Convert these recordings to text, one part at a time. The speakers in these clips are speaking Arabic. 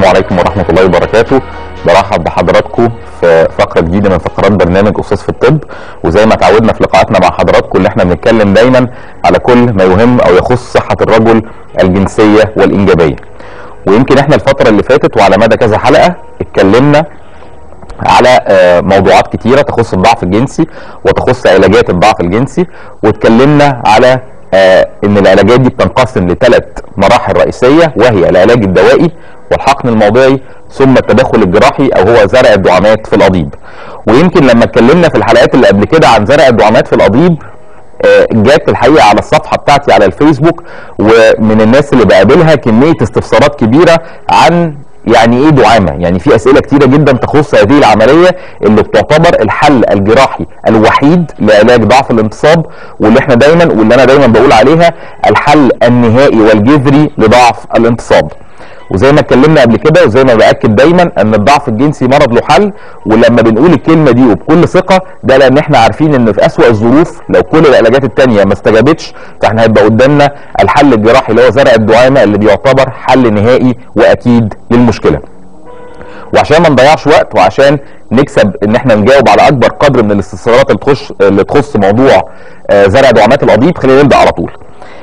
السلام عليكم ورحمة الله وبركاته. برحب بحضراتكم في فقرة جديدة من فقرات برنامج أستاذ في الطب، وزي ما اتعودنا في لقاءاتنا مع حضراتكم اللي احنا بنتكلم دايما على كل ما يهم أو يخص صحة الرجل الجنسية والإنجابية. ويمكن احنا الفترة اللي فاتت وعلى مدى كذا حلقة اتكلمنا على موضوعات كتيرة تخص الضعف الجنسي وتخص علاجات الضعف الجنسي، واتكلمنا على ان العلاجات دي بتنقسم لثلاث مراحل رئيسية، وهي العلاج الدوائي والحقن الموضعي ثم التدخل الجراحي او هو زرع الدعامات في القضيب. ويمكن لما اتكلمنا في الحلقات اللي قبل كده عن زرع الدعامات في القضيب جات الحقيقة على الصفحة بتاعتي على الفيسبوك ومن الناس اللي بقابلها كمية استفسارات كبيرة عن يعني ايه دعامة. يعني في اسئلة كتيرة جدا تخص هذه العملية اللي بتعتبر الحل الجراحي الوحيد لعلاج ضعف الانتصاب، واللي انا دايما بقول عليها الحل النهائي والجذري لضعف الانتصاب. وزي ما اتكلمنا قبل كده وزي ما باكد دايما ان الضعف الجنسي مرض له حل، ولما بنقول الكلمه دي وبكل ثقه ده لان احنا عارفين ان في اسوأ الظروف لو كل العلاجات التانيه ما استجابتش فاحنا هيبقى قدامنا الحل الجراحي اللي هو زرع الدعامه اللي بيعتبر حل نهائي واكيد للمشكله. وعشان ما نضيعش وقت وعشان نكسب ان احنا نجاوب على اكبر قدر من الاستفسارات اللي تخص موضوع زرع دعامات القضيب، خلينا نبدا على طول.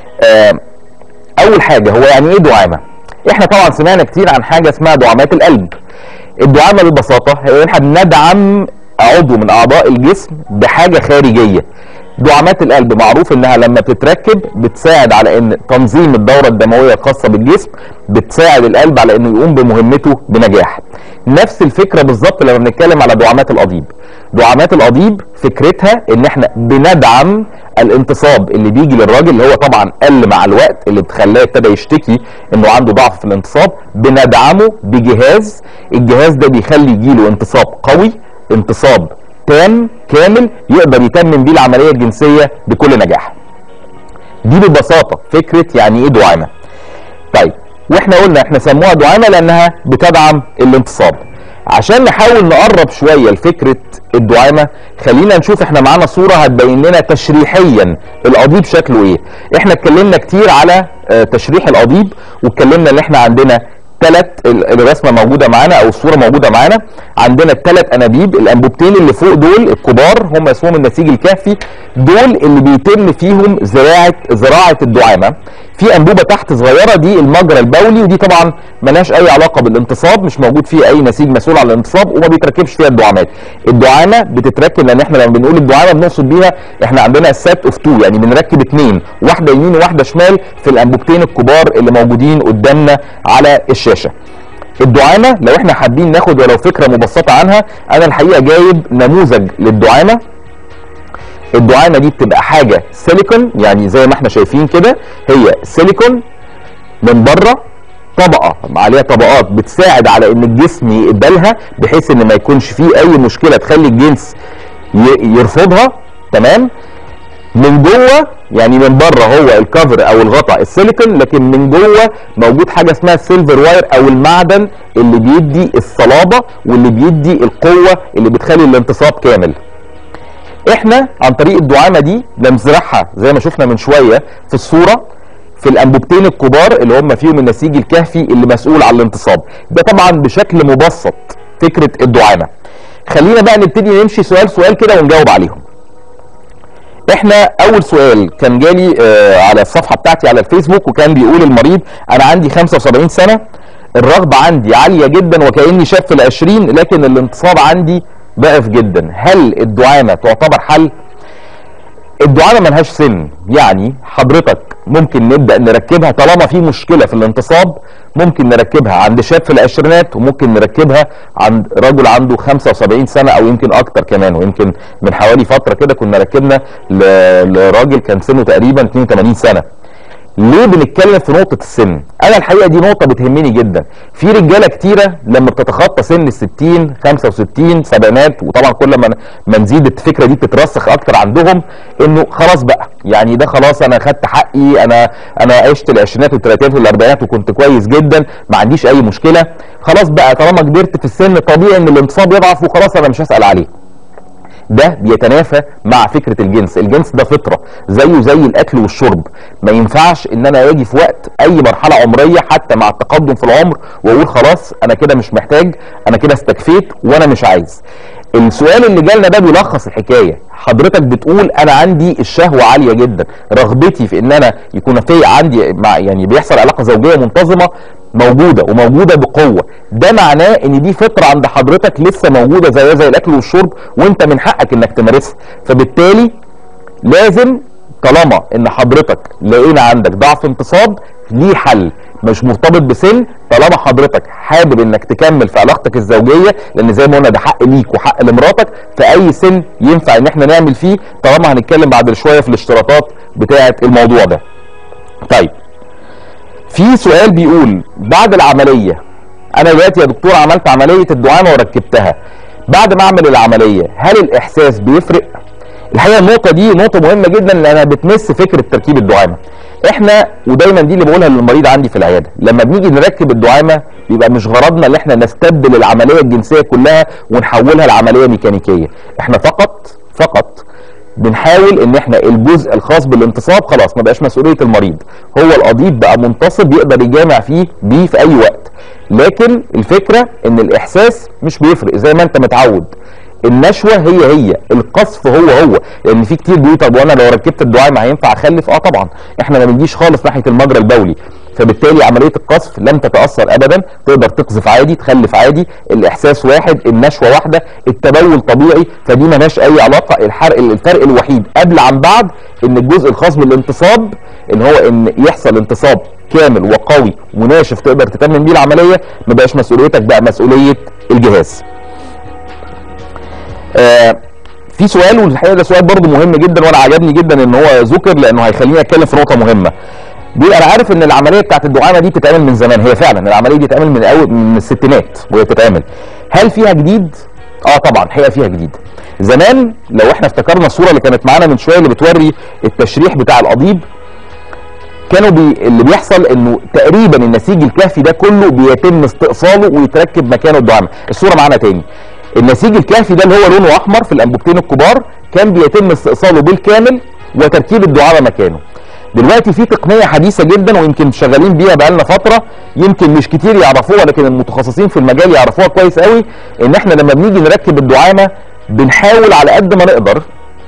اول حاجه هو يعني ايه دعامه؟ احنا طبعا سمعنا كتير عن حاجه اسمها دعامات القلب. الدعامه ببساطه هي احنا بندعم عضو من اعضاء الجسم بحاجه خارجيه. دعامات القلب معروف انها لما بتتركب بتساعد على ان تنظيم الدوره الدمويه الخاصه بالجسم، بتساعد القلب على انه يقوم بمهمته بنجاح. نفس الفكره بالظبط لما بنتكلم على دعامات القضيب. دعامات القضيب فكرتها ان احنا بندعم الانتصاب اللي بيجي للراجل، اللي هو طبعا قل مع الوقت، اللي بتخليه ابتدى يشتكي انه عنده ضعف في الانتصاب، بندعمه بجهاز. الجهاز ده بيخلي يجيله انتصاب قوي، انتصاب تام كامل يقدر يتمم بيه العمليه الجنسيه بكل نجاح. دي ببساطه فكره يعني ايه دعامه. طيب واحنا قلنا احنا سموها دعامه لانها بتدعم الانتصاب. عشان نحاول نقرب شويه لفكره الدعامه خلينا نشوف احنا معانا صوره هتبين لنا تشريحيا القضيب شكله ايه. احنا اتكلمنا كتير على تشريح القضيب، واتكلمنا ان احنا عندنا الرسمه موجوده معانا او الصوره موجوده معانا. عندنا الثلاث انابيب، الانبوبتين اللي فوق دول الكبار هم اسمهم النسيج الكهفي، دول اللي بيتم فيهم زراعه الدعامه. في انبوبه تحت صغيره دي المجرى البولي، ودي طبعا ملهاش اي علاقه بالانتصاب، مش موجود فيه اي نسيج مسؤول عن الانتصاب وما بيتركبش فيها الدعامات. الدعامه بتتركب لان احنا لما بنقول الدعامه بنقصد بيها احنا عندنا السات اوف 2، يعني بنركب اثنين، واحده يمين وواحده شمال في الانبوبتين الكبار اللي موجودين قدامنا على الشاشه. الدعامه لو احنا حابين ناخد ولو فكره مبسطه عنها، انا الحقيقه جايب نموذج للدعامه. الدعامه دي بتبقى حاجه سيليكون، يعني زي ما احنا شايفين كده هي سيليكون من بره، طبقه عليها طبقات بتساعد على ان الجسم يقبلها بحيث ان ما يكونش فيه اي مشكله تخلي الجنس يرفضها. تمام. من جوه يعني من بره هو الكفر او الغطاء السيليكون، لكن من جوه موجود حاجه اسمها السيلفر واير او المعدن اللي بيدي الصلابه واللي بيدي القوه اللي بتخلي الانتصاب كامل. احنا عن طريق الدعامه دي بنزرعها زي ما شفنا من شويه في الصوره في الانبوبتين الكبار اللي هم فيهم النسيج الكهفي اللي مسؤول عن الانتصاب. ده طبعا بشكل مبسط فكره الدعامه. خلينا بقى نبتدي نمشي سؤال سؤال كده ونجاوب عليهم. احنا اول سؤال كان جالي على الصفحه بتاعتي على الفيسبوك، وكان بيقول المريض انا عندي 75 سنه، الرغبه عندي عاليه جدا وكاني شاب في ال20 لكن الانتصاب عندي ضعف جدا، هل الدعامه تعتبر حل؟ الدعامه ملهاش سن، يعني حضرتك ممكن نبدا نركبها طالما في مشكله في الانتصاب، ممكن نركبها عند شاب في العشرينات وممكن نركبها عند رجل عنده 75 سنه او يمكن اكتر كمان. ويمكن من حوالي فتره كده كنا ركبنا لراجل كان سنه تقريبا 82 سنه. ليه بنتكلم في نقطه السن؟ انا الحقيقه دي نقطه بتهمني جدا. في رجاله كتيره لما بتتخطى سن ال60 65 سبعينات، وطبعا كل ما نزيد الفكره دي بتترسخ اكتر عندهم انه خلاص بقى يعني ده خلاص انا خدت حقي، انا عشت العشرينات والثلاثينات والاربعينات وكنت كويس جدا ما عنديش اي مشكله، خلاص بقى طالما كبرت في السن طبيعي ان الانتصاب يضعف وخلاص انا مش هسال عليه. ده بيتنافى مع فكره الجنس. الجنس ده فطره زيه زي الاكل والشرب، ما ينفعش ان انا اجي في وقت اي مرحله عمريه حتى مع التقدم في العمر واقول خلاص انا كده مش محتاج، انا كده استكفيت وانا مش عايز. السؤال اللي جالنا ده بيلخص الحكايه. حضرتك بتقول انا عندي الشهوه عاليه جدا، رغبتي في ان انا يكون في عندي يعني بيحصل علاقه زوجيه منتظمه موجوده وموجوده بقوه، ده معناه ان دي فطره عند حضرتك لسه موجوده زي الاكل والشرب، وانت من حقك انك تمارسها. فبالتالي لازم طالما ان حضرتك لقينا عندك ضعف انتصاب ليه حل مش مرتبط بسن، طالما حضرتك حابب انك تكمل في علاقتك الزوجيه، لان زي ما قلنا ده حق ليك وحق لمراتك، في اي سن ينفع ان احنا نعمل فيه، طالما هنتكلم بعد شويه في الاشتراطات بتاعه الموضوع ده. طيب في سؤال بيقول بعد العمليه، انا دلوقتي يا دكتور عملت عمليه الدعامه وركبتها، بعد ما اعمل العمليه هل الاحساس بيفرق؟ الحقيقه النقطه دي نقطه مهمه جدا لانها بتمس فكره تركيب الدعامه. احنا ودايما دي اللي بقولها للمريض عندي في العياده، لما بنيجي نركب الدعامه بيبقى مش غرضنا ان احنا نستبدل العمليه الجنسيه كلها ونحولها لعمليه ميكانيكيه، احنا فقط بنحاول ان احنا الجزء الخاص بالانتصاب خلاص ما بقاش مسؤوليه المريض، هو القضيب بقى منتصب يقدر يجامع بيه في اي وقت. لكن الفكره ان الاحساس مش بيفرق زي ما انت متعود، النشوه هي القصف هو لان في كتير بيقول طب وانا لو ركبت الدعامه هينفع اخلف؟ طبعا احنا ما بنجيش خالص ناحيه المجرى البولي، فبالتالي عمليه القصف لم تتاثر ابدا، تقدر تقذف عادي تخلف عادي، الاحساس واحد، النشوه واحده، التبول طبيعي، فدي مالهاش اي علاقه. الفرق الوحيد قبل عن بعد ان الجزء الخاص بالانتصاب اللي هو ان يحصل انتصاب كامل وقوي وناشف تقدر تتمم بيه العمليه، ما بقاش مسؤوليتك، بقى مسؤوليه الجهاز. في سؤال والحقيقه ده سؤال برضه مهم جدا وانا عجبني جدا ان هو ذكر لانه هيخليني اتكلم في نقطه مهمه. بيقول انا عارف ان العمليه بتاعت الدعامه دي بتتعمل من زمان، هي فعلا العمليه دي بتتعمل من الستينات وهي بتتعمل، هل فيها جديد؟ طبعا الحقيقه فيها جديد. زمان لو احنا افتكرنا الصوره اللي كانت معانا من شويه اللي بتوري التشريح بتاع القضيب، كانوا اللي بيحصل انه تقريبا النسيج الكهفي ده كله بيتم استئصاله ويتركب مكانه الدعامه. الصوره معانا تاني، النسيج الكهفي ده اللي هو لونه احمر في الانبوبتين الكبار كان بيتم استئصاله بالكامل وتركيب الدعامه مكانه. دلوقتي في تقنيه حديثه جدا ويمكن شغالين بيها بقالنا فتره، يمكن مش كتير يعرفوها لكن المتخصصين في المجال يعرفوها كويس قوي، ان احنا لما بنيجي نركب الدعامه بنحاول على قد ما نقدر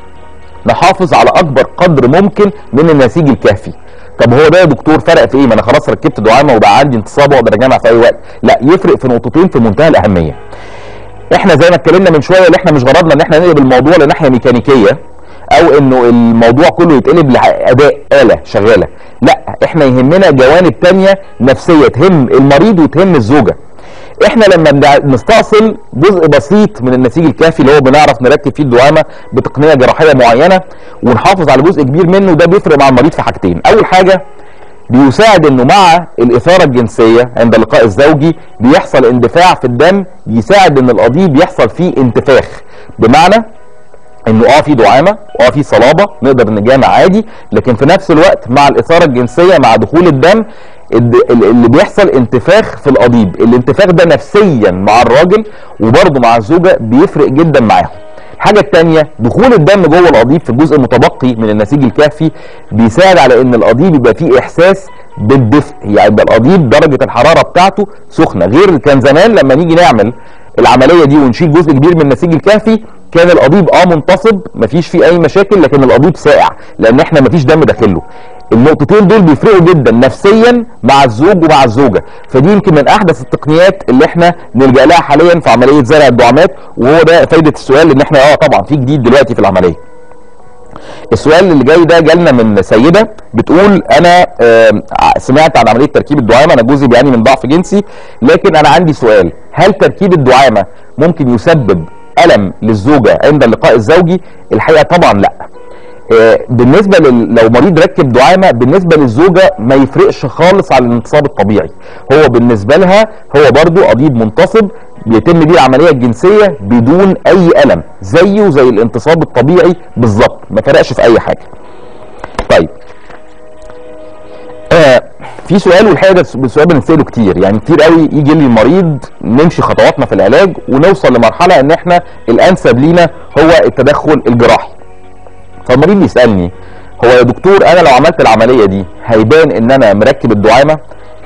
نحافظ على اكبر قدر ممكن من النسيج الكهفي. طب هو ده يا دكتور فرق في ايه؟ ما انا خلاص ركبت دعامه وبقى عندي انتصاب واقدر اجمع في اي وقت. لا، يفرق في نقطتين في منتهى الاهميه. احنا زي ما اتكلمنا من شويه ان احنا مش غرضنا ان احنا نقلب الموضوع لناحيه ميكانيكيه او انه الموضوع كله يتقلب لاداء آلة شغاله، لا احنا يهمنا جوانب تانية نفسيه تهم المريض وتهم الزوجه. احنا لما بنستأصل جزء بسيط من النسيج الكافي اللي هو بنعرف نركب فيه الدعامه بتقنيه جراحيه معينه ونحافظ على جزء كبير منه، ده بيفرق مع المريض في حاجتين. اول حاجه بيساعد انه مع الاثاره الجنسيه عند اللقاء الزوجي بيحصل اندفاع في الدم، يساعد ان القضيب يحصل فيه انتفاخ، بمعنى انه في دعامه في صلابه نقدر نجامع عادي، لكن في نفس الوقت مع الاثاره الجنسيه مع دخول الدم اللي بيحصل انتفاخ في القضيب. الانتفاخ ده نفسيا مع الراجل وبرضه مع الزوجه بيفرق جدا معاهم. الحاجه الثانيه دخول الدم جوه القضيب في الجزء المتبقي من النسيج الكهفي بيساعد على ان القضيب يبقى فيه احساس بالدفء، يعني يبقى القضيب درجه الحراره بتاعته سخنه، غير كان زمان لما نيجي نعمل العمليه دي ونشيل جزء كبير من النسيج الكهفي كان القضيب منتصب مفيش فيه اي مشاكل، لكن القضيب ساقع لان احنا مفيش دم داخله. النقطتين دول بيفرقوا جدا نفسيا مع الزوج ومع الزوجه، فدي يمكن من احدث التقنيات اللي احنا نلجا لها حاليا في عمليه زرع الدعامات، وهو ده فايده السؤال ان احنا طبعا في جديد دلوقتي في العمليه. السؤال اللي جاي ده جالنا من سيده بتقول انا سمعت عن عمليه تركيب الدعامه، انا جوزي بيعاني من ضعف جنسي، لكن انا عندي سؤال، هل تركيب الدعامه ممكن يسبب الم للزوجه عند اللقاء الزوجي؟ الحقيقه طبعا لا. بالنسبه لو مريض ركب دعامه بالنسبه للزوجه ما يفرقش خالص على الانتصاب الطبيعي، هو بالنسبه لها هو برضو قضيب منتصب بيتم بيه العمليه الجنسيه بدون اي الم زيه زي الانتصاب الطبيعي بالظبط، ما فرقش في اي حاجه. طيب في سؤال، والحقيقه ده سؤال بنساله كتير، يعني كتير قوي يجي لي المريض نمشي خطواتنا في العلاج ونوصل لمرحله ان احنا الانسب لينا هو التدخل الجراحي. فالمريض بيسالني هو يا دكتور انا لو عملت العمليه دي هيبان ان انا مركب الدعامه؟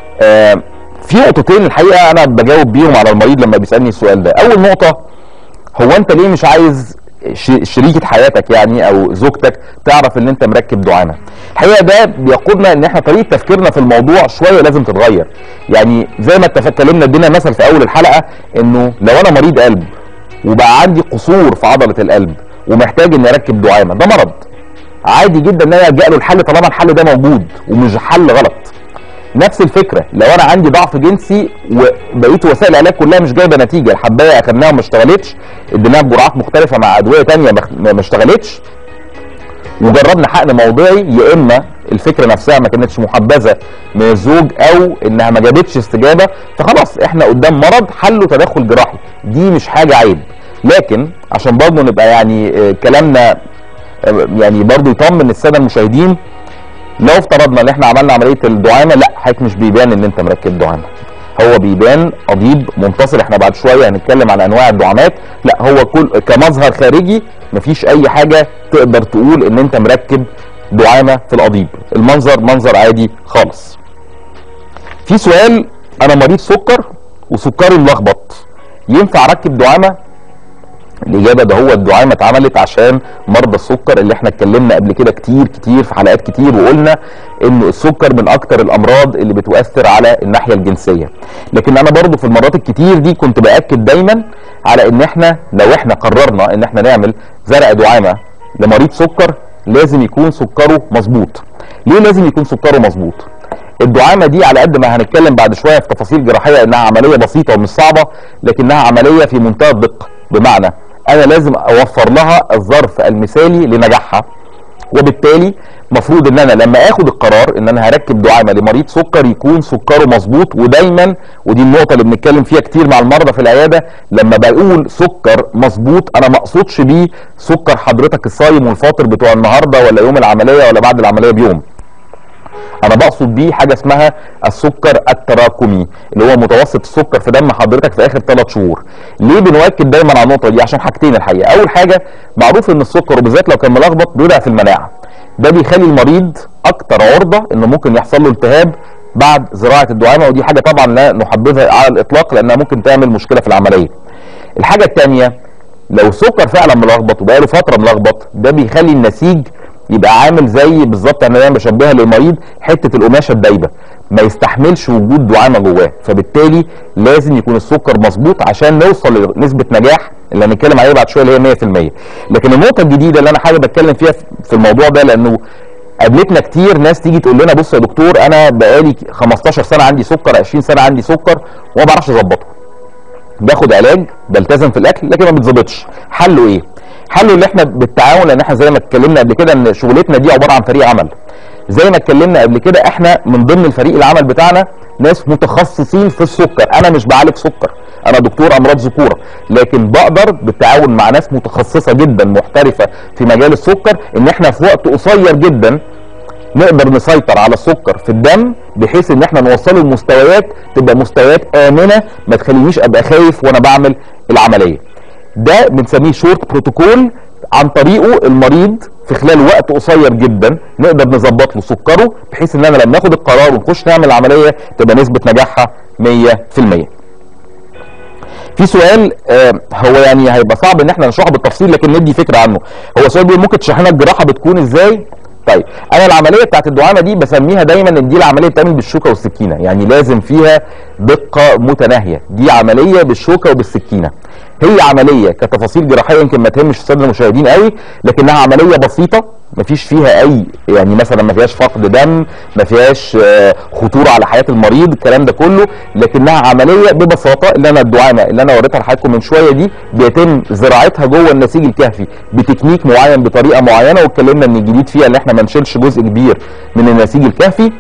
في نقطتين الحقيقه انا بجاوب بيهم على المريض لما بيسالني السؤال ده. اول نقطه، هو انت ليه مش عايز شريكة حياتك يعني او زوجتك تعرف ان انت مركب دعامة؟ الحقيقة ده بيقودنا ان احنا طريقة تفكيرنا في الموضوع شوية لازم تتغير. يعني زي ما اتكلمنا ادينا مثل في اول الحلقة، انه لو انا مريض قلب وبقى عندي قصور في عضلة القلب ومحتاج اني اركب دعامة، ده مرض عادي جدا ان انا الجا له الحل طالما الحل ده موجود ومش حل غلط. نفس الفكره لو انا عندي ضعف جنسي وبقيت وسائل العلاج كلها مش جايبه نتيجه، الحبايه اخدناها وما اشتغلتش، اديناها بجرعات مختلفه مع ادويه ثانيه ما اشتغلتش، وجربنا حقن موضعي، يا اما الفكره نفسها ما كانتش محبذه من الزوج او انها ما جابتش استجابه، فخلاص احنا قدام مرض حله تدخل جراحي. دي مش حاجه عيب، لكن عشان برضه نبقى يعني كلامنا يعني برضه يطمن الساده المشاهدين، لو افترضنا ان احنا عملنا عمليه الدعامه، لا حضرتك مش بيبان ان انت مركب دعامه، هو بيبان قضيب منتصل. احنا بعد شويه هنتكلم عن انواع الدعامات. لا هو كل كمظهر خارجي مفيش اي حاجه تقدر تقول ان انت مركب دعامه في القضيب، المنظر منظر عادي خالص. في سؤال، انا مريض سكر وسكري ملخبط، ينفع اركب دعامه؟ الاجابه ده هو الدعامه اتعملت عشان مرضى السكر اللي احنا اتكلمنا قبل كده كتير في حلقات كتير، وقلنا انه السكر من اكتر الامراض اللي بتؤثر على الناحيه الجنسيه. لكن انا برضو في المرات الكتير دي كنت باكد دايما على ان احنا لو احنا قررنا ان احنا نعمل زرع دعامه لمريض سكر لازم يكون سكره مظبوط. ليه لازم يكون سكره مظبوط؟ الدعامه دي على قد ما هنتكلم بعد شويه في تفاصيل جراحيه انها عمليه بسيطه ومش صعبه، لكنها عمليه في منتهى الدقه، بمعنى انا لازم اوفر لها الظرف المثالي لنجاحها. وبالتالي مفروض ان انا لما اخد القرار ان انا هركب دعامه لمريض سكر يكون سكره مظبوط. ودايما ودي النقطه اللي بنتكلم فيها كتير مع المرضى في العياده، لما بقول سكر مظبوط انا ما اقصدش بيه سكر حضرتك الصايم والفاطر بتوع النهارده ولا يوم العمليه ولا بعد العمليه بيوم، انا بقصد بيه حاجه اسمها السكر التراكمي، اللي هو متوسط السكر في دم حضرتك في اخر 3 شهور. ليه بنؤكد دايما على النقطه دي؟ عشان حاجتين الحقيقه. اول حاجه، معروف ان السكر وبالذات لو كان ملخبط بيضعف المناعه، ده بيخلي المريض اكتر عرضه انه ممكن يحصل له التهاب بعد زراعه الدعامه، ودي حاجه طبعا لا نحبذها على الاطلاق لانها ممكن تعمل مشكله في العمليه. الحاجه الثانيه، لو السكر فعلا ملخبط وبقاله فتره ملخبط، ده بيخلي النسيج يبقى عامل زي بالظبط، انا دايما بشبهها للمريض حته القماشه الدايبه، ما يستحملش وجود دعامه جواه. فبالتالي لازم يكون السكر مظبوط عشان نوصل لنسبه نجاح اللي هنتكلم عليها بعد شويه اللي هي 100%. لكن النقطه الجديده اللي انا حابب اتكلم فيها في الموضوع ده، لانه قابلتنا كتير ناس تيجي تقول لنا بص يا دكتور انا بقالي 15 سنه عندي سكر، 20 سنه عندي سكر وما بعرفش اظبطه، باخد علاج، بلتزم في الاكل لكن ما بتظبطش، حله ايه؟ حله اللي احنا بالتعاون، لان احنا زي ما اتكلمنا قبل كده ان شغلتنا دي عباره عن فريق عمل. زي ما اتكلمنا قبل كده احنا من ضمن الفريق العمل بتاعنا ناس متخصصين في السكر. انا مش بعالج سكر، انا دكتور امراض ذكوره، لكن بقدر بالتعاون مع ناس متخصصه جدا محترفه في مجال السكر ان احنا في وقت قصير جدا نقدر نسيطر على السكر في الدم، بحيث ان احنا نوصله لمستويات تبقى مستويات امنه ما تخلينيش ابقى خايف وانا بعمل العمليه. ده بنسميه شورت بروتوكول، عن طريقه المريض في خلال وقت قصير جدا نقدر نظبط له سكره، بحيث ان انا لما ناخد القرار ونخش نعمل العمليه تبقى نسبه نجاحها 100%. في سؤال هو يعني هيبقى صعب ان احنا نشرحه بالتفصيل لكن ندي فكره عنه. هو سؤال بيقول ممكن تشرح لنا الجراحه بتكون ازاي؟ طيب انا العمليه بتاعت الدعامه دي بسميها دايما ان دي العمليه بتتعمل بالشوكه والسكينه، يعني لازم فيها دقه متناهيه. دي عمليه بالشوكه وبالسكينه، هي عمليه كتفاصيل جراحيه يمكن ما تهمش الساده المشاهدين قوي، لكنها عمليه بسيطه ما فيش فيها اي يعني مثلا ما فيهاش فقد دم، ما فيهاش خطوره على حياه المريض، الكلام ده كله، لكنها عمليه ببساطه. اللي انا الدعامه اللي انا وريتها لحضراتكم من شويه دي بيتم زراعتها جوه النسيج الكهفي بتكنيك معين بطريقه معينه، واتكلمنا ان الجديد فيها اللي احنا ما نشيلش جزء كبير من النسيج الكهفي.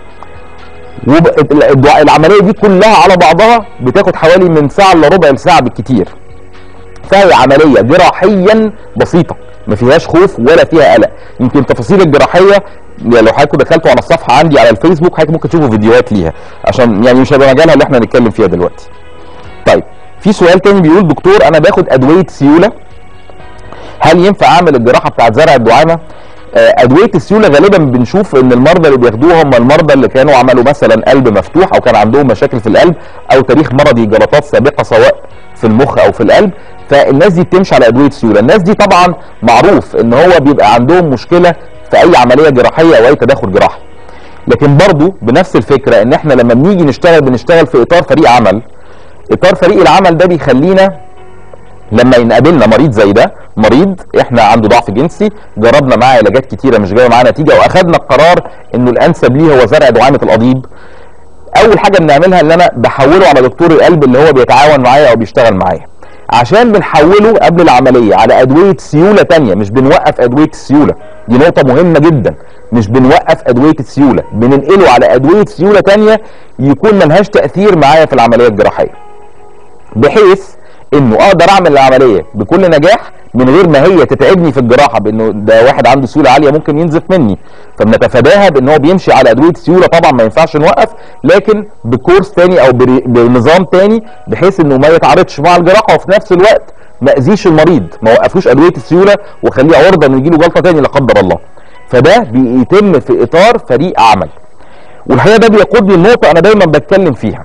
والعمليه دي كلها على بعضها بتاخد حوالي من ساعه الا ربع ساعه بالكتير. فهي عمليه جراحيا بسيطه ما فيهاش خوف ولا فيها قلق. يمكن تفاصيل الجراحيه لو حضراتكم دخلتوا على الصفحه عندي على الفيسبوك حضراتكم ممكن تشوفوا فيديوهات ليها، عشان يعني مش هيبقى مجالها اللي احنا هنتكلم فيها دلوقتي. طيب في سؤال تاني بيقول دكتور انا باخد ادويه سيوله هل ينفع اعمل الجراحه بتاعت زرع الدعامه؟ ادويه السيوله غالبا بنشوف ان المرضى اللي بياخدوها هم المرضى اللي كانوا عملوا مثلا قلب مفتوح او كان عندهم مشاكل في القلب او تاريخ مرضي جلطات سابقه سواء في المخ او في القلب، فالناس دي بتمشي على ادويه السيوله. الناس دي طبعا معروف ان هو بيبقى عندهم مشكله في اي عمليه جراحيه او اي تدخل جراحي. لكن برضو بنفس الفكره ان احنا لما بنيجي نشتغل بنشتغل في اطار فريق عمل. اطار فريق العمل ده بيخلينا لما ينقابلنا مريض زي ده، مريض احنا عنده ضعف جنسي، جربنا معاه علاجات كتيره مش جايه معاه نتيجه، واخدنا القرار انه الانسب ليه هو زرع دعامه القضيب، اول حاجه بنعملها ان انا بحوله على دكتور القلب اللي هو بيتعاون معايا او بيشتغل معايا، عشان بنحوله قبل العمليه على ادويه سيوله تانية. مش بنوقف ادويه السيوله، دي نقطه مهمه جدا، مش بنوقف ادويه السيوله، بننقله على ادويه سيوله تانية يكون ملهاش تاثير معايا في العمليه الجراحيه، بحيث انه اقدر اعمل العمليه بكل نجاح من غير ما هي تتعبني في الجراحه، بانه ده واحد عنده سيوله عاليه ممكن ينزف مني، فبنتفاداها بان هو بيمشي على ادويه سيوله. طبعا ما ينفعش نوقف، لكن بكورس تاني او بنظام تاني بحيث انه ما يتعارضش مع الجراحه، وفي نفس الوقت ما اذيش المريض، ما وقفوش ادويه السيوله وخليه عرضه انه يجي له جلطه تاني لا قدر الله. فده بيتم في اطار فريق عمل. والحقيقه ده بيقودني لنقطه انا دايما بتكلم فيها.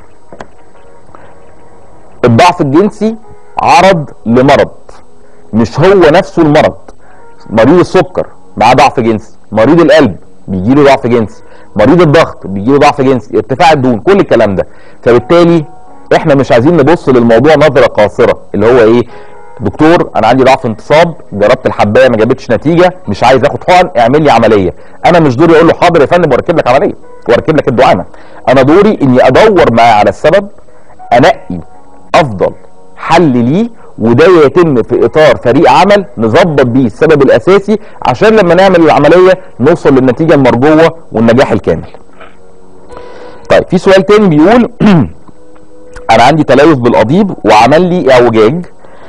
الضعف الجنسي عرض لمرض، مش هو نفسه المرض. مريض السكر معاه ضعف جنسي، مريض القلب بيجيله ضعف جنسي، مريض الضغط بيجيله ضعف جنسي، ارتفاع الدهون، كل الكلام ده. فبالتالي احنا مش عايزين نبص للموضوع نظره قاصره، اللي هو ايه، دكتور انا عندي ضعف انتصاب، جربت الحبايه ما جابتش نتيجه، مش عايز اخد حقن، اعمل لي عمليه. انا مش دوري اقول له حاضر يا فندم واركب لك عمليه واركب لك الدعامه. انا دوري اني ادور معاه على السبب، انقي افضل حل ليه، وده يتم في اطار فريق عمل نظبط بيه السبب الاساسي عشان لما نعمل العمليه نوصل للنتيجه المرجوه والنجاح الكامل. طيب في سؤال تاني بيقول انا عندي تليف بالقضيب وعمل لي اعوجاج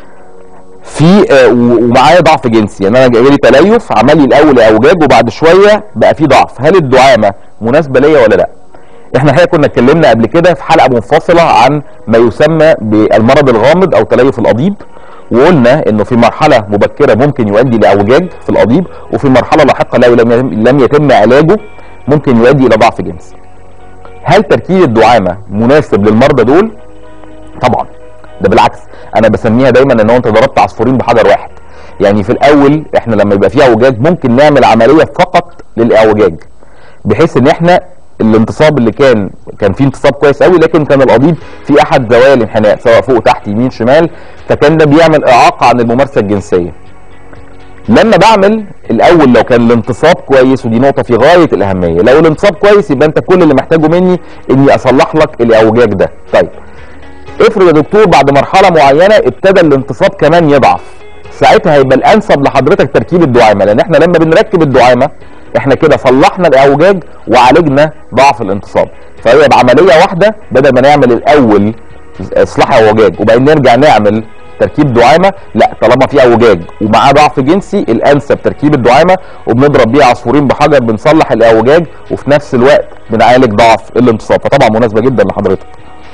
في ومعايا ضعف جنسي، يعني انا جاي تليف عمل لي الاول اعوجاج وبعد شويه بقى في ضعف، هل الدعامه مناسبه ليا ولا لا؟ احنا الحقيقه كنا اتكلمنا قبل كده في حلقه منفصله عن ما يسمى بالمرض الغامض او تليف القضيب، وقلنا انه في مرحله مبكره ممكن يؤدي لاعوجاج في القضيب، وفي مرحله لاحقه لو لم يتم علاجه ممكن يؤدي الى ضعف جنسي. هل تركيب الدعامه مناسب للمرضى دول؟ طبعا، ده بالعكس انا بسميها دايما ان هو انت ضربت عصفورين بحجر واحد. يعني في الاول احنا لما يبقى فيه اعوجاج ممكن نعمل عمليه فقط للاعوجاج، بحيث ان احنا الانتصاب اللي كان فيه انتصاب كويس قوي، لكن كان القضيب في احد زوايا الانحناء سواء فوق تحت يمين شمال، فكان ده بيعمل اعاقه عن الممارسه الجنسيه. لما بعمل الاول لو كان الانتصاب كويس، ودي نقطه في غايه الاهميه، لو الانتصاب كويس يبقى انت كل اللي محتاجه مني اني اصلح لك الاعوجاج ده. طيب افرض يا دكتور بعد مرحله معينه ابتدى الانتصاب كمان يضعف، ساعتها هيبقى الانسب لحضرتك تركيب الدعامه، لان احنا لما بنركب الدعامه احنا كده صلحنا الاعوجاج وعالجنا ضعف الانتصاب، فهي بعمليه واحده بدل ما نعمل الاول اصلاح اعوجاج وبعدين نرجع نعمل تركيب دعامه. لا، طالما في اعوجاج ومعاه ضعف جنسي الانسب تركيب الدعامه، وبنضرب بيها عصفورين بحجر، بنصلح الاعوجاج وفي نفس الوقت بنعالج ضعف الانتصاب، فطبعا مناسبه جدا لحضرتك.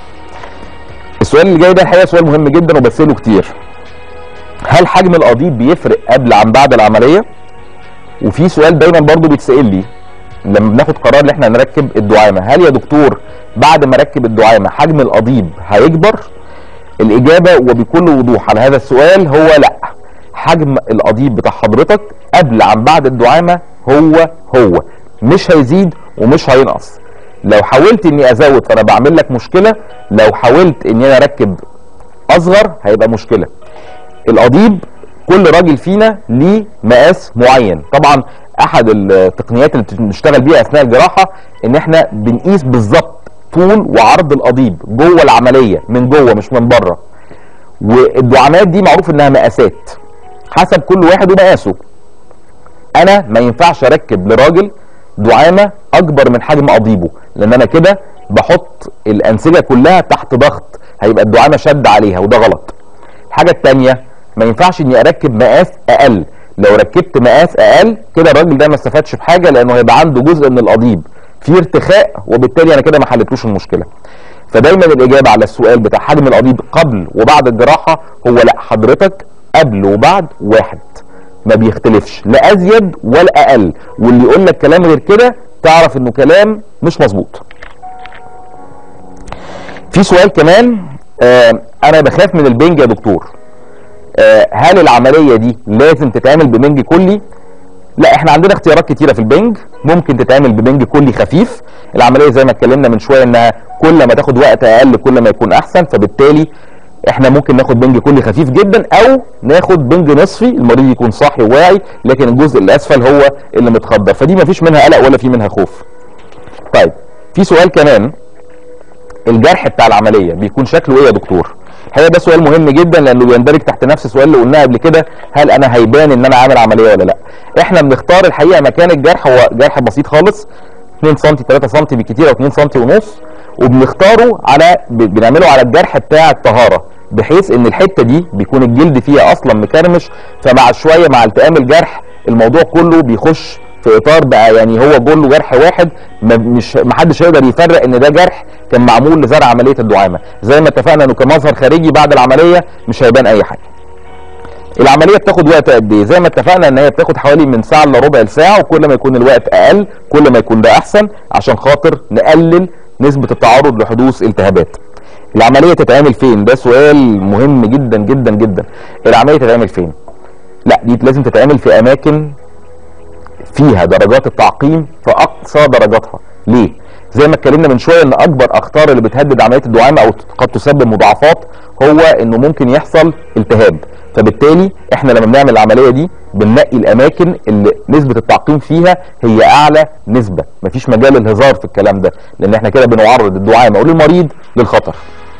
السؤال اللي جاي ده الحقيقه سؤال مهم جدا وبساله كتير. هل حجم القضيب بيفرق قبل عن بعد العمليه؟ وفي سؤال دايما برضو بيتسال لي لما بناخد قرار ان احنا نركب الدعامه، هل يا دكتور بعد ما اركب الدعامه حجم القضيب هيكبر؟ الاجابه وبكل وضوح على هذا السؤال هو لا. حجم القضيب بتاع حضرتك قبل عن بعد الدعامه هو مش هيزيد ومش هينقص. لو حاولت اني ازود فانا بعمل لك مشكله، لو حاولت اني انا اركب اصغر هيبقى مشكله. القضيب كل راجل فينا ليه مقاس معين، طبعا احد التقنيات اللي بنشتغل بيها اثناء الجراحه ان احنا بنقيس بالظبط طول وعرض القضيب جوه العمليه من جوه مش من بره، والدعامات دي معروف انها مقاسات حسب كل واحد ومقاسه. انا ما ينفعش اركب لراجل دعامه اكبر من حجم قضيبه، لان انا كده بحط الانسجه كلها تحت ضغط، هيبقى الدعامه شد عليها وده غلط. الحاجه الثانيه ما ينفعش اني اركب مقاس اقل، لو ركبت مقاس اقل كده الراجل ده ما استفادش بحاجه، لانه هيبقى عنده جزء من القضيب فيه ارتخاء وبالتالي انا كده ما حلتلوش المشكله. فدايما الاجابه على السؤال بتاع حجم القضيب قبل وبعد الجراحه هو لا، حضرتك قبل وبعد واحد. ما بيختلفش لا ازيد ولا اقل، واللي يقول لك كلام غير كده تعرف انه كلام مش مظبوط. في سؤال كمان، انا بخاف من البنج يا دكتور، هل العمليه دي لازم تتعمل ببنج كلي؟ لا، احنا عندنا اختيارات كتيره في البنج. ممكن تتعمل ببنج كلي خفيف. العمليه زي ما اتكلمنا من شويه انها كل ما تاخد وقت اقل كل ما يكون احسن، فبالتالي احنا ممكن ناخد بنج كلي خفيف جدا او ناخد بنج نصفي، المريض يكون صاحي وواعي لكن الجزء الاسفل هو اللي متخدر، فدي ما فيش منها قلق ولا في منها خوف. طيب في سؤال كمان، الجرح بتاع العمليه بيكون شكله ايه يا دكتور؟ الحقيقه ده سؤال مهم جدا لانه بيندرج تحت نفس السؤال اللي قلناه قبل كده، هل انا هيبان ان انا عامل عمليه ولا لا؟ احنا بنختار الحقيقه مكان الجرح، هو جرح بسيط خالص 2 سم 3 سم بالكتير او 2 سم ونص، وبنختاره بنعمله على الجرح بتاع الطهاره، بحيث ان الحته دي بيكون الجلد فيها اصلا مكرمش، فمع شويه مع التئام الجرح الموضوع كله بيخش في اطار بقى يعني هو كله جرح واحد، ما حدش هيقدر يفرق ان ده جرح كان معمول لزرع عمليه الدعامه. زي ما اتفقنا انه كمظهر خارجي بعد العمليه مش هيبان اي حاجه. العمليه بتاخد وقت قد ايه؟ زي ما اتفقنا ان هي بتاخد حوالي من ساعه الا ربع ساعه، وكل ما يكون الوقت اقل كل ما يكون ده احسن عشان خاطر نقلل نسبه التعرض لحدوث التهابات. العمليه تتعمل فين؟ ده سؤال مهم جدا جدا جدا. العمليه تتعمل فين؟ لا، دي لازم تتعمل في اماكن فيها درجات التعقيم في اقصى درجاتها. ليه؟ زي ما اتكلمنا من شويه ان اكبر اخطار اللي بتهدد عمليه الدعامه او قد تسبب مضاعفات هو انه ممكن يحصل التهاب، فبالتالي احنا لما بنعمل العمليه دي بننقي الاماكن اللي نسبه التعقيم فيها هي اعلى نسبه، مفيش مجال للهزار في الكلام ده، لان احنا كده بنعرض الدعامه والمريض للخطر.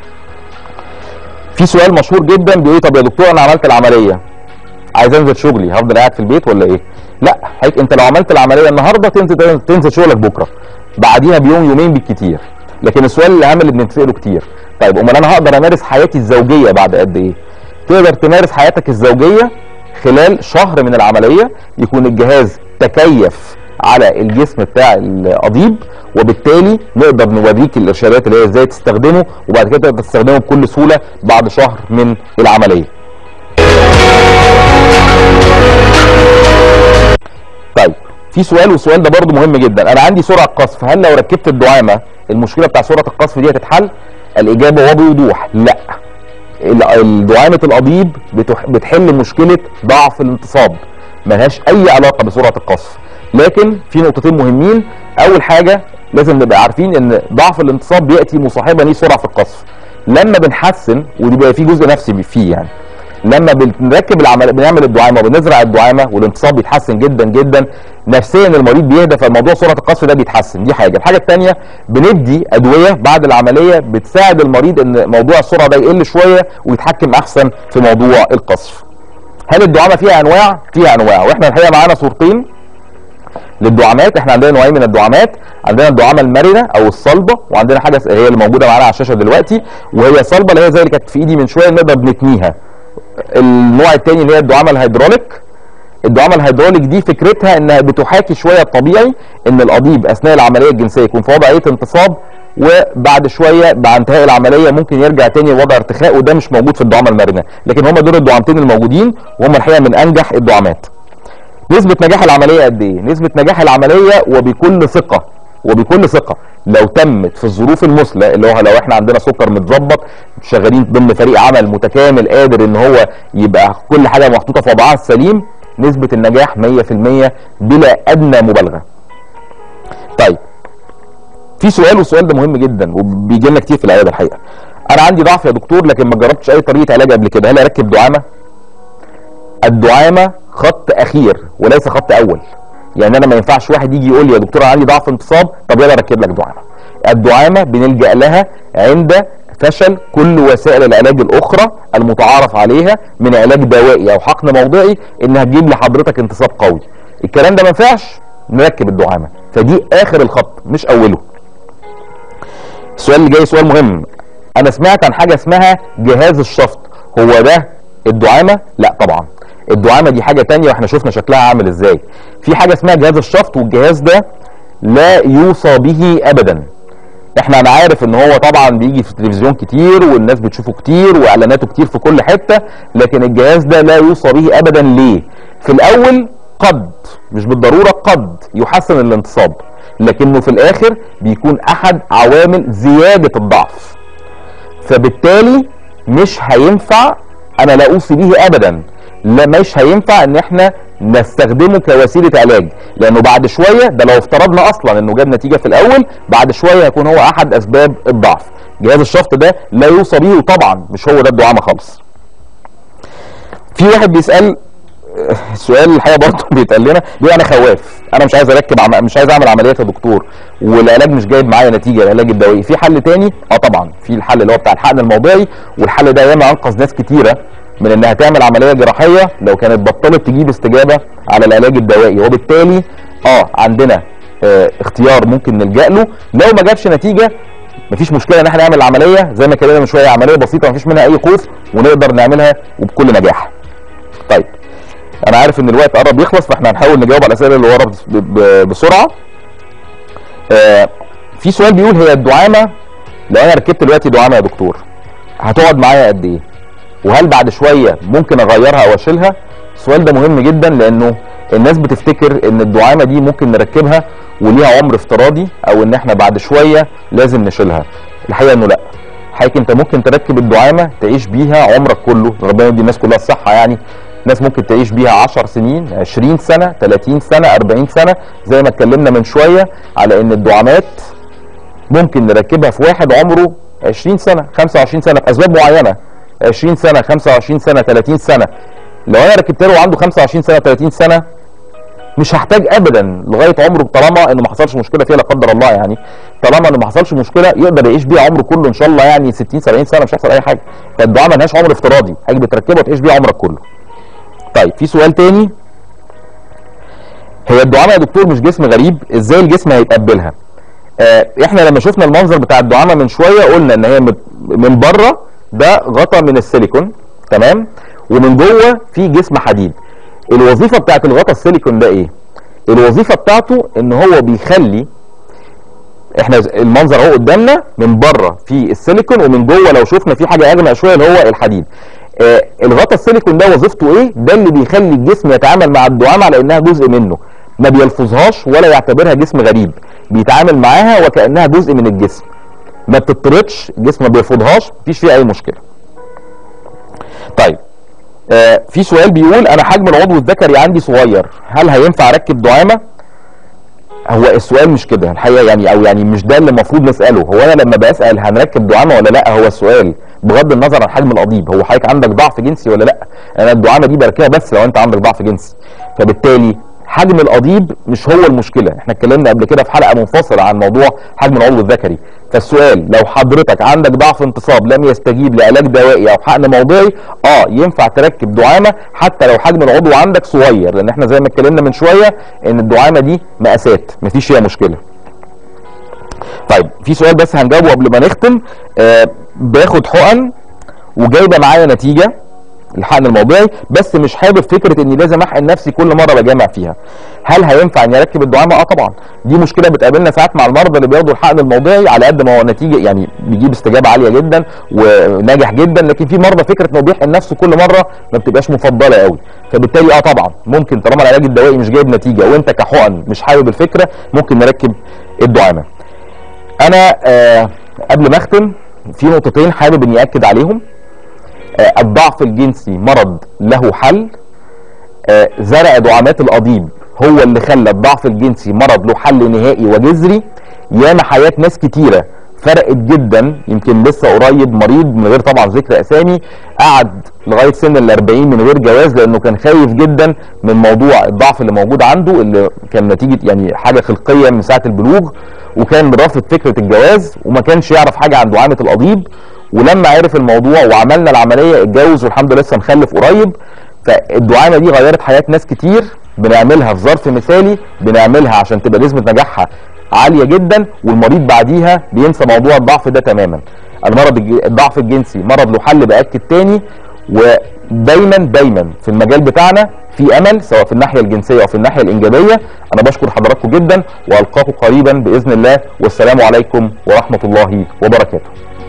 في سؤال مشهور جدا بيقول طب يا دكتور انا عملت العمليه عايز انزل شغلي، هفضل قاعد في البيت ولا ايه؟ لا، انت لو عملت العمليه النهارده تنزل شغلك بكره، بعديها بيوم يومين بالكتير. لكن السؤال الاهم اللي بنتساله كتير، طيب امال انا هقدر امارس حياتي الزوجيه بعد قد ايه؟ تقدر تمارس حياتك الزوجيه خلال شهر من العمليه، يكون الجهاز تكيف على الجسم بتاع القضيب، وبالتالي نقدر نوريك الارشادات اللي هي ازاي تستخدمه، وبعد كده تقدر تستخدمه بكل سهوله بعد شهر من العمليه. طيب في سؤال، والسؤال ده برضو مهم جدا، انا عندي سرعه قصف، هل لو ركبت الدعامه المشكله بتاع سرعه القصف دي هتتحل؟ الاجابه وبوضوح لا. دعامه القضيب بتحل مشكله ضعف الانتصاب، ملهاش اي علاقه بسرعه القصف. لكن في نقطتين مهمين، اول حاجه لازم نبقى عارفين ان ضعف الانتصاب بياتي مصاحبا ليه سرعه في القصف. لما بنحسن ودي بيبقى في جزء نفسي فيه، يعني لما بنركب بنعمل الدعامه وبنزرع الدعامه والانتصاب بيتحسن جدا جدا، نفسيا المريض بيهدى، فالموضوع سرعه القصف ده بيتحسن. دي حاجه. الحاجه الثانيه بندي ادويه بعد العمليه بتساعد المريض ان موضوع السرعه ده يقل شويه ويتحكم احسن في موضوع القصف. هل الدعامه فيها انواع؟ فيها انواع، واحنا الحقيقه معانا صورتين للدعامات. احنا عندنا نوعين من الدعامات، عندنا الدعامه المرنه او الصلبه، وعندنا حاجه هي اللي موجوده معانا على الشاشه دلوقتي وهي صلبه، اللي هي زي اللي كانت في ايدي من شويه نقدر بنتنيها. النوع الثاني اللي هي الدعامه الهيدروليك. الدعامه الهيدروليك دي فكرتها انها بتحاكي شويه الطبيعي، ان القضيب اثناء العمليه الجنسيه يكون في وضعيه انتصاب، وبعد شويه بعد انتهاء العمليه ممكن يرجع تاني لوضع ارتخاء، وده مش موجود في الدعامه المرنه. لكن هم دول الدعامتين الموجودين، وهم الحقيقه من انجح الدعامات. نسبه نجاح العمليه قد ايه؟ نسبه نجاح العمليه وبكل ثقه لو تمت في الظروف المثلى، اللي هو لو احنا عندنا سكر متظبط، شغالين ضمن فريق عمل متكامل قادر ان هو يبقى كل حاجه محطوطه في وضعها السليم، نسبه النجاح 100% بلا ادنى مبالغه. طيب في سؤال، والسؤال ده مهم جدا وبيجي لنا كتير في العياده الحقيقه، انا عندي ضعف يا دكتور لكن ما جربتش اي طريقه علاج قبل كده، هل اركب دعامه؟ الدعامه خط اخير وليس خط اول. يعني انا ما ينفعش واحد يجي يقول لي يا دكتور انا عندي ضعف انتصاب، طب يلا اركب لك دعامه. الدعامه بنلجا لها عند فشل كل وسائل العلاج الاخرى المتعارف عليها من علاج دوائي او حقن موضعي انها تجيب لحضرتك انتصاب قوي. الكلام ده ما ينفعش، نركب الدعامه، فدي اخر الخط مش اوله. السؤال اللي جاي سؤال مهم، انا سمعت عن حاجه اسمها جهاز الشفط، هو ده الدعامه؟ لا طبعا، الدعامه دي حاجه تانية واحنا شفنا شكلها عامل ازاي. في حاجه اسمها جهاز الشفط، والجهاز ده لا يوصى به ابدا. انا عارف ان هو طبعا بيجي في التلفزيون كتير والناس بتشوفه كتير واعلاناته كتير في كل حته، لكن الجهاز ده لا يوصى به ابدا. ليه؟ في الاول قد، مش بالضروره، قد يحسن الانتصاب، لكنه في الاخر بيكون احد عوامل زياده الضعف. فبالتالي مش هينفع، انا لا اوصي به ابدا، لا مش هينفع ان احنا نستخدمه كوسيله علاج، لانه بعد شويه، ده لو افترضنا اصلا انه جاب نتيجه في الاول، بعد شويه هيكون هو احد اسباب الضعف. جهاز الشفط ده لا يوصى به، وطبعا مش هو ده الدعامه خالص. في واحد بيسال السؤال الحقيقه برضه بيتقال لنا، بيقول انا خواف، انا مش عايز اركب، مش عايز اعمل عمليات يا دكتور، والعلاج مش جايب معايا نتيجه، العلاج الدوائي. في حل تاني؟ طبعا في الحل اللي هو بتاع الحقن الموضعي، والحل ده ياما انقذ ناس كتيره من انها تعمل عمليه جراحيه لو كانت بطلت تجيب استجابه على العلاج الدوائي. وبالتالي عندنا اختيار ممكن نلجا له. لو ما جابش نتيجه مفيش مشكله ان احنا نعمل العمليه زي ما اتكلمنا من شويه، عمليه بسيطه مفيش منها اي خوف، ونقدر نعملها وبكل نجاح. طيب انا عارف ان الوقت قرب يخلص، فاحنا هنحاول نجاوب على الاسئله اللي ورا بسرعه. في سؤال بيقول هي الدعامه، لو انا ركبت دلوقتي دعامه يا دكتور هتقعد معايا قد ايه؟ وهل بعد شويه ممكن اغيرها او اشيلها؟ السؤال ده مهم جدا، لانه الناس بتفتكر ان الدعامه دي ممكن نركبها وليها عمر افتراضي، او ان احنا بعد شويه لازم نشيلها. الحقيقه انه لا، حضرتك انت ممكن تركب الدعامه تعيش بيها عمرك كله، ربنا يدي الناس كلها الصحه يعني. ناس ممكن تعيش بيها 10 سنين، 20 سنه، 30 سنه، 40 سنه، زي ما اتكلمنا من شويه على ان الدعامات ممكن نركبها في واحد عمره 20 سنه، 25 سنه في اسباب معينه، 20 سنه، 25 سنه، 30 سنه. لو انا ركبت له عنده 25 سنه 30 سنه مش هحتاج ابدا لغايه عمره، طالما انه ما حصلش مشكله فيها لا قدر الله يعني، طالما انه ما حصلش مشكله يقدر يعيش بيها عمره كله ان شاء الله يعني 60 70 سنه مش هيحصل اي حاجه. فالدعامه مالهاش عمر افتراضي، حاجه بتركبها وتعيش بيها عمرك كله. طيب في سؤال تاني، هي الدعامه يا دكتور مش جسم غريب، ازاي الجسم هيتقبلها؟ احنا لما شفنا المنظر بتاع الدعامه من شويه قلنا ان هي من بره ده غطا من السيليكون، تمام، ومن جوه في جسم حديد. الوظيفه بتاعت الغطا السيليكون ده ايه؟ الوظيفه بتاعته ان هو بيخلي، احنا المنظر اهو قدامنا، من بره في السيليكون ومن جوه لو شفنا في حاجه اغمق شويه اللي هو الحديد. الغطا السيليكون ده وظيفته ايه؟ ده اللي بيخلي الجسم يتعامل مع الدعامه على انها جزء منه، ما بيلفظهاش ولا يعتبرها جسم غريب، بيتعامل معاها وكانها جزء من الجسم، ما بتطردش، الجسم ما بيرفضهاش، مفيش فيها اي مشكله. طيب في سؤال بيقول انا حجم العضو الذكري عندي صغير، هل هينفع اركب دعامه؟ هو السؤال مش كده الحقيقه يعني، او يعني مش ده اللي المفروض نساله. هو انا لما بسال هنركب دعامه ولا لا، هو السؤال بغض النظر عن حجم القضيب، هو حضرتك عندك ضعف جنسي ولا لا؟ انا الدعامه دي بركبها بس لو انت عندك ضعف جنسي، فبالتالي حجم القضيب مش هو المشكله. احنا اتكلمنا قبل كده في حلقه منفصله عن موضوع حجم العضو الذكري. فالسؤال لو حضرتك عندك ضعف انتصاب لم يستجيب لعلاج دوائي او حقن موضعي، ينفع تركب دعامه حتى لو حجم العضو عندك صغير، لان احنا زي ما اتكلمنا من شويه ان الدعامه دي مقاسات، مفيش فيها مشكله. طيب في سؤال بس هنجاوبه قبل ما نختم. باخد حقن وجايبه معايا نتيجه الحقن الموضعي، بس مش حابب فكره اني لازم احقن نفسي كل مره بجامع فيها، هل هينفع اني اركب الدعامه؟ طبعا، دي مشكله بتقابلنا ساعات مع المرضى اللي بياخدوا الحقن الموضعي، على قد ما هو نتيجه يعني بيجيب استجابه عاليه جدا وناجح جدا، لكن في مرضى فكره انه بيحقن نفسه كل مره ما بتبقاش مفضله قوي. فبالتالي طبعا ممكن طالما العلاج الدوائي مش جايب نتيجه وانت كحقن مش حابب الفكره، ممكن نركب الدعامه. انا قبل ما اختم في نقطتين حابب اني اكد عليهم. الضعف الجنسي مرض له حل، زرع دعامات القضيب هو اللي خلى الضعف الجنسي مرض له حل نهائي وجذري. ياما حياة ناس كتيرة فرقت جدا، يمكن لسه قريب مريض من غير طبعا ذكر اسامي قعد لغايه سن ال40 من غير جواز، لانه كان خايف جدا من موضوع الضعف اللي موجود عنده، اللي كان نتيجه يعني حاجه خلقيه من ساعه البلوغ، وكان رافض فكره الجواز وما كانش يعرف حاجه عن دعامه القضيب. ولما عرف الموضوع وعملنا العمليه اتجوز والحمد لله لسه مخلف قريب. فالدعامه دي غيرت حياه ناس كتير، بنعملها في ظرف مثالي، بنعملها عشان تبقى نسبه نجاحها عاليه جدا، والمريض بعديها بينسى موضوع الضعف ده تماما. الضعف الجنسي مرض له حل، باكد تاني، ودايما في المجال بتاعنا في امل، سواء في الناحيه الجنسيه او في الناحيه الانجابيه. انا بشكر حضراتكم جدا والقاكم قريبا باذن الله، والسلام عليكم ورحمه الله وبركاته.